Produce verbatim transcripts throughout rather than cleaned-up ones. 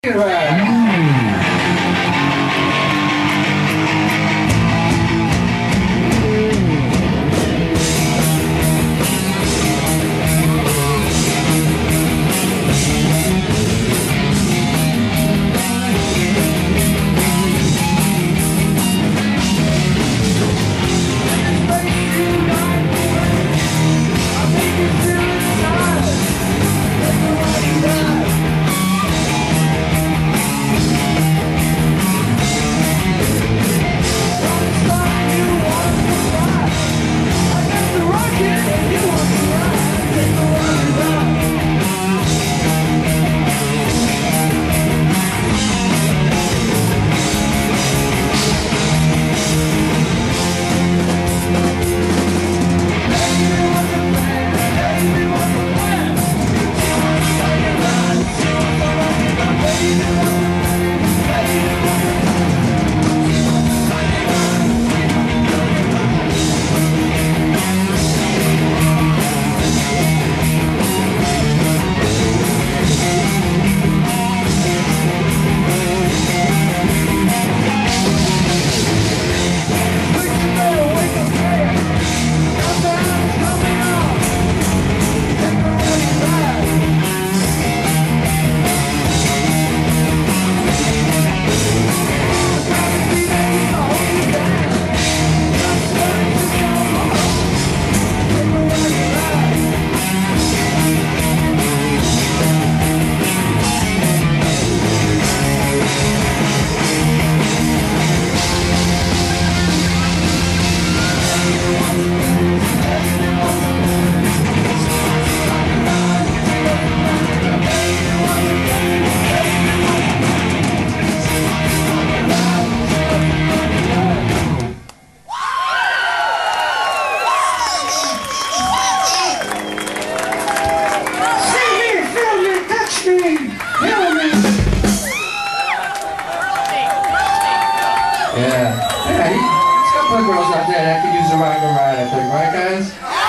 Yeah. Yeah, he, he's got plenty of girls out there that could use a rock and ride, I think, right, guys?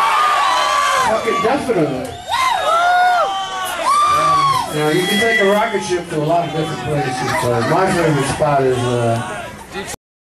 Fucking definitely. Um, you know, you can take a rocket ship to a lot of different places, but my favorite spot is, uh,